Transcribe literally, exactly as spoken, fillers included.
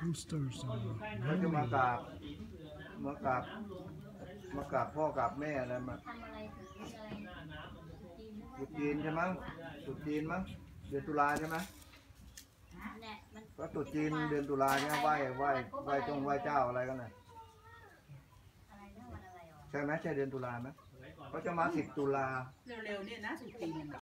roosters are เขาจะ roaming. มากราบมากราบมากราบพ่อกราบแม่อะไรมาทำอะไรถึงอะไรจีนตรุษจีนใช่ไหมตรุษจีนมั้งเดือนตุลาใช่ไหมเนี่ยมันก็ตรุษจีนเดือนตุลาเนี่ยไหว้ไหว้ไหว้จงไหว้เจ้าอะไรกันน่ะอะไรนะวันอะไรอ่ะใช่ไหมใช่เดือนตุลาไหมเขาจะมาสิบตุลาเร็วๆเนี่ยนะสุดจีน